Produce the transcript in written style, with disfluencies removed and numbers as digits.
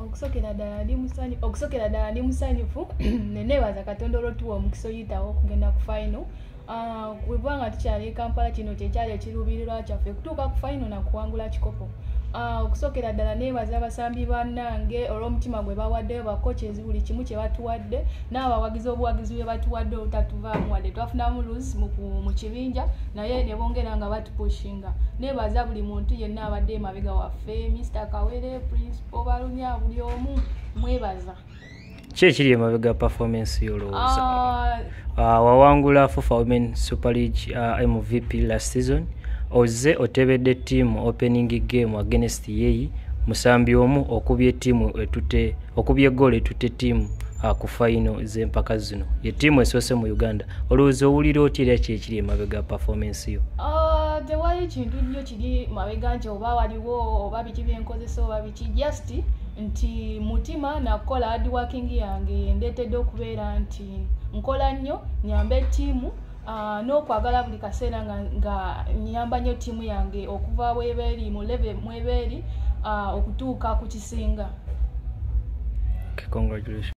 okusokera ddala ndi musanyufu nenebaza Katonda olwotuwa omukisa oyitawo okugenda ku final. Webwanga tukyali Kampala kino kyekyali ekiruubirirwa kyaffe kutuuka ku final na kuwangula kikopo. Okusokera ddala nebaza abasambi bannange olw'omutima gwe bawaddeyo bakochezi buli kimu kye batuwadde n'abawagizi obuwagizi bwe batuwadde obutatuvaamu wadde twafunamu lose mu kibinja naye ne bongera nga batupushinga. Nebaza buli muntu yenna abadde emabega waffe, Mr. Kawere, Principal Balunya, buli omu mwebaza. Ki ekiri emabega performance y'olowooza? Wawangula FIFA Women Super League MVP last season. Oze otebedde team opening game against yeyi musambi omu okubye goal etute team ku final z'empaka zino. Ye team esose mu Uganda. Olowooza owulira otya ekiri emabega performance yo? Tewali kintu nnyo kiri mabega nti oba waliwo oba biki byenkozesa oba biki just nti mutima nakola hard working yange ndeetedde okubeera nti nkola nnyo nyambe ttiimu n'okwagala buli kaseera nga nyamba nnyo ttiimu yange okuva bweberi mu level mweberi okutuuka ku kisinga. Okay, congratulations.